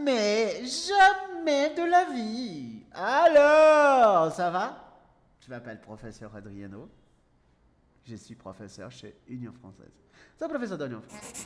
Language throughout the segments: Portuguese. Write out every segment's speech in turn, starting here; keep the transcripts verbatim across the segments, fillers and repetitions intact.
Jamais, jamais de la vie. Alors, ça va? Je m'appelle professeur Adriano. Je suis professeur chez Union Française. Sou professor da União Francesa.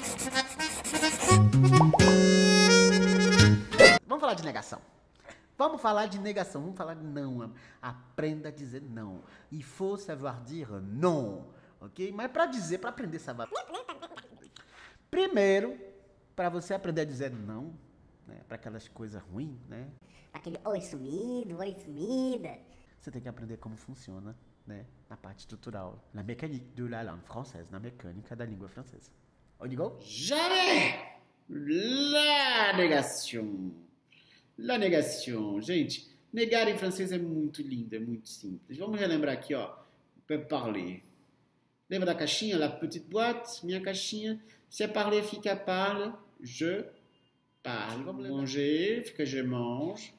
Vamos falar de negação. Vamos falar de negação. Vamos falar de não. Aprenda a dizer não. Il faut savoir dire non. Ok? Mas para dizer, para aprender a saber. Primeiro, para você aprender a dizer não, né, para aquelas coisas ruins, né? Aquele oi sumido, oi sumida. Você tem que aprender como funciona, né, na parte estrutural, na mécanique de la langue française, na mecânica da língua francesa. On y go? Jamais! La negação. La negação. Gente, negar em francês é muito lindo, é muito simples. Vamos relembrar aqui, ó. Peut parler. Lembra da caixinha? La petite boîte, minha caixinha. Se é parler, fica parle. Je parle. Vamos manger, fica je mange.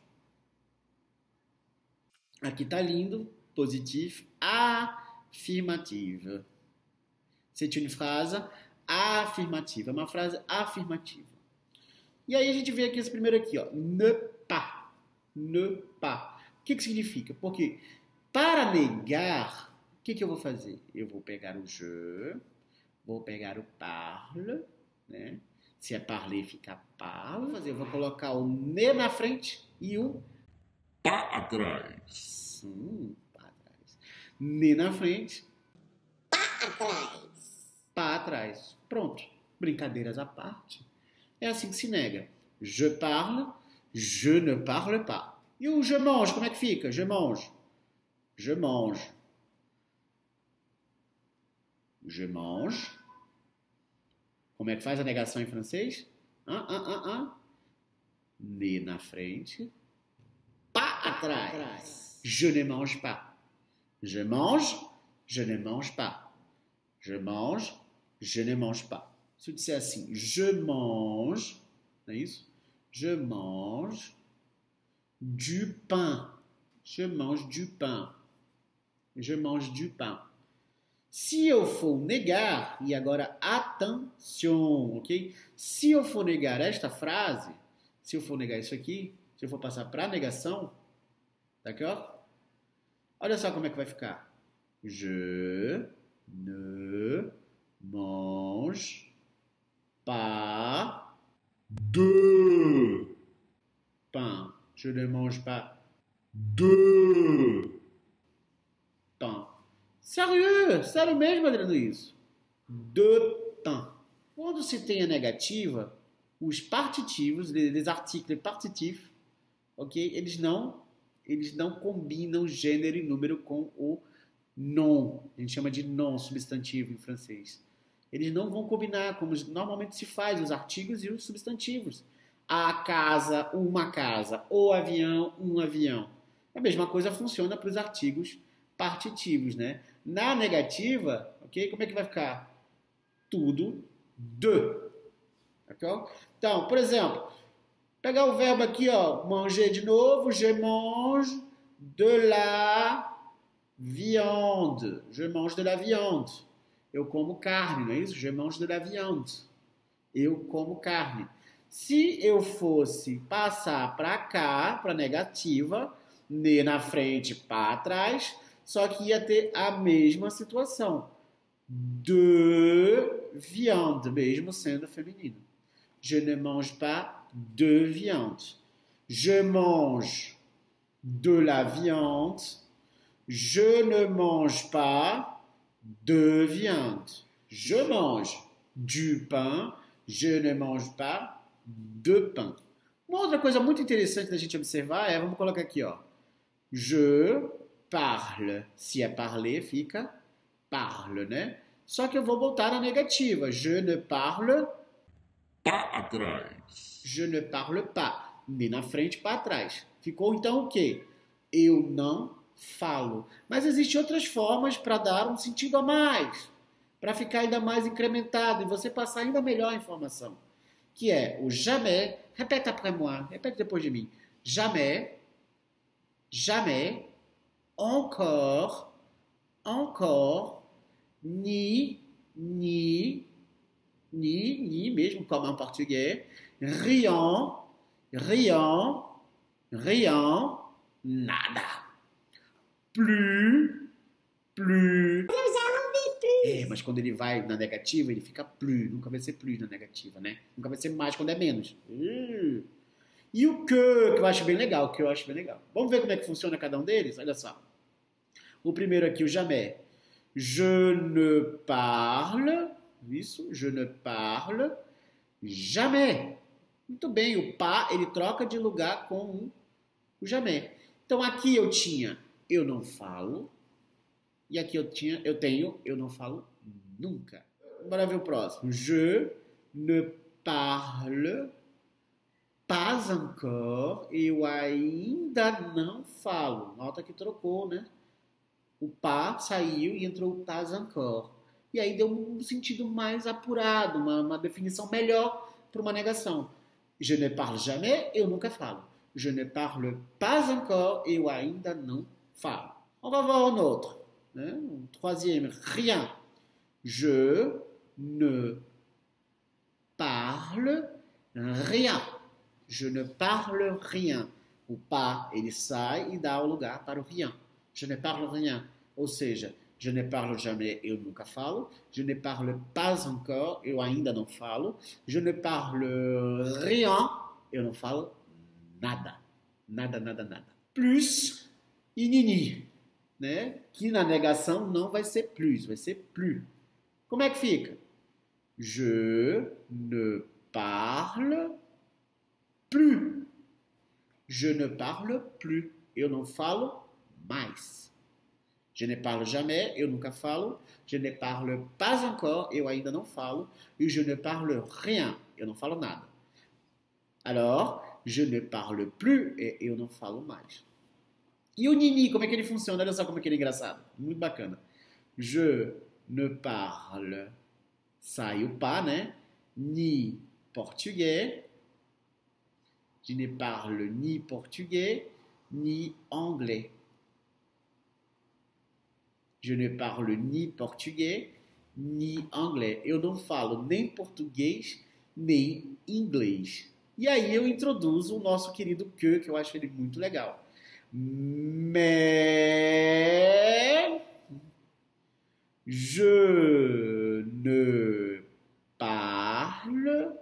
Aqui tá lindo. Positif. Affirmative. C'est une phrase afirmativa. É uma frase afirmativa. E aí a gente vê aqui esse primeiro aqui, ó. Ne pas. Ne pas. O que que significa? Porque para negar, o que que eu vou fazer? Eu vou pegar o je, vou pegar o parle, né? Se é parler, fica parle. Vou fazer, eu vou colocar o ne na frente e o Pá atrás. hum, pá atrás. Ne na frente, Atrás. pá atrás. Pronto. Brincadeiras à parte. É assim que se nega. Je parle, je ne parle pas. E o je mange, como é que fica? Je mange. Je mange. Je mange. Como é que faz a negação em francês? Ah, ah, ah, ah. Ne na frente. Pas atrás. Je ne mange pas. Je mange, je ne mange pas. Je mange, je ne mange pas. Se eu disser assim, je mange, não é isso? Je mange du pain. Je mange du pain. Je mange du pain. Se eu for negar, e agora atenção, ok? Se eu for negar esta frase, se eu for negar isso aqui, se eu for passar para negação, d'accord? Olha só como é que vai ficar. Je ne mange pas De. pain. Je ne mange pas De. pain. Sério? Sério mesmo, Adriano, isso? De pain. Quando se tem a negativa, os partitivos, les articles partitifs, ok? Eles não, eles não combinam gênero e número com o non. A gente chama de non substantivo em francês. Eles não vão combinar, como normalmente se faz, os artigos e os substantivos. A casa, uma casa. O avião, um avião. A mesma coisa funciona para os artigos partitivos, né? Na negativa, ok? Como é que vai ficar? Tudo de. Ok? Então, por exemplo, pegar o verbo aqui, ó, manger de novo. Je mange de la viande. Je mange de la viande. Eu como carne, não é isso? Je mange de la viande. Eu como carne. Se eu fosse passar para cá, para negativa, ne na frente, pá atrás, só que ia ter a mesma situação. De viande, mesmo sendo feminino. Je ne mange pas de viande. Je mange de la viande. Je ne mange pas de viande. Je mange du pain. Je ne mange pas de pain. Uma outra coisa muito interessante da gente observar é, vamos colocar aqui, ó. Je parle. Se é parler, fica parle, né? Só que eu vou voltar na negativa. Je ne parle. Pá atrás. Je ne parle pas. Nem na frente, para trás. Ficou então o quê? Eu não falo. Mas existem outras formas para dar um sentido a mais. Para ficar ainda mais incrementado e você passar ainda melhor a informação. Que é o jamais. Repete après moi. Repete depois de mim. Jamais. Jamais. Encore. Encore. Ni. Ni. Ni. Ni mesmo, como em português. Rien. Rien, rien, nada. Plus, plus. Eu já ouvi plus. É, mas quando ele vai na negativa, ele fica plus. Nunca vai ser plus na negativa, né? Nunca vai ser mais quando é menos. Uh. E o que, que eu acho bem legal, que eu acho bem legal. Vamos ver como é que funciona cada um deles? Olha só. O primeiro aqui, o jamais. Je ne parle, isso, je ne parle jamais. Muito bem, o pas, ele troca de lugar com o jamais. Então aqui eu tinha eu não falo, e aqui eu tinha eu tenho eu não falo nunca. Bora ver o próximo. Je ne parle pas encore, eu ainda não falo. Nota que trocou, né? O pas saiu e entrou o pas encore. E aí deu um sentido mais apurado, uma, uma definição melhor para uma negação. Je ne parle jamais, eu nunca falo. Je ne parle pas encore, eu ainda não falo. On va voir un autre. Né? Um troisième, rien. Je ne parle rien. Je ne parle rien. O pas, ele sai e dá o lugar para o rien. Je ne parle rien. Ou seja, je ne parle jamais, eu nunca falo. Je ne parle pas encore, eu ainda não falo. Je ne parle rien, eu não falo nada. Nada, nada, nada. Plus e nini, né? Que na negação não vai ser plus, vai ser plus. Como é que fica? Je ne parle plus. Je ne parle plus. Eu não falo mais. Je ne parle jamais, eu nunca falo. Je ne parle pas encore, eu ainda não falo. E je ne parle rien, eu não falo nada. Alors, je ne parle plus, e eu não falo mais. E o nini, como é que ele funciona? Olha só como é que ele é engraçado. Muito bacana. Je ne parle, sai o pas, né? Ni portugais. Je ne parle ni portugais, ni anglais. Je ne parle ni português, ni anglais. Eu não falo nem português, nem inglês. E aí eu introduzo o nosso querido que, que eu acho ele muito legal. Mais je ne parle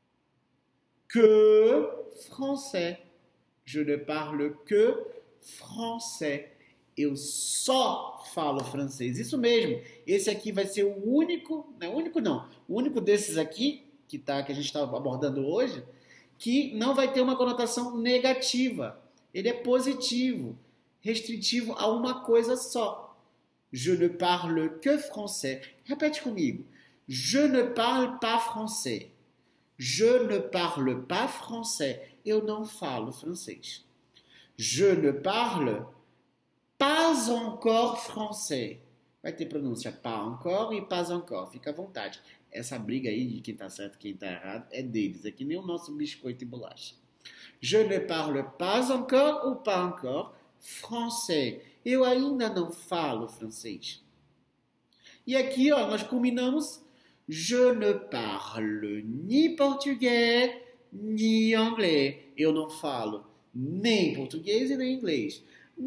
que français. Je ne parle que français. Eu só falo francês. Isso mesmo. Esse aqui vai ser o único, não é único não, o único desses aqui que, tá, que a gente está abordando hoje, que não vai ter uma conotação negativa. Ele é positivo, restritivo a uma coisa só. Je ne parle que français. Repete comigo. Je ne parle pas français. Je ne parle pas français. Eu não falo francês. Je ne parle pas encore français. Vai ter pronúncia pas encore e pas encore. Fica à vontade. Essa briga aí de quem tá certo e quem tá errado é deles. É que nem o nosso biscoito e bolacha. Je ne parle pas encore ou pas encore français. Eu ainda não falo francês. E aqui, ó, nós combinamos je ne parle ni português ni anglais. Eu não falo nem português e nem inglês.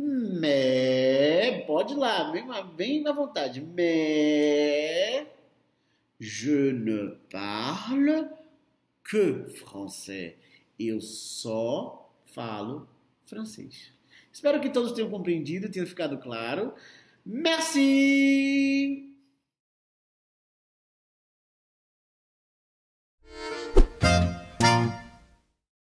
Mais, pode ir lá, vem, vem na vontade. Mais je ne parle que français. Eu só falo francês. Espero que todos tenham compreendido, tenha ficado claro. Merci!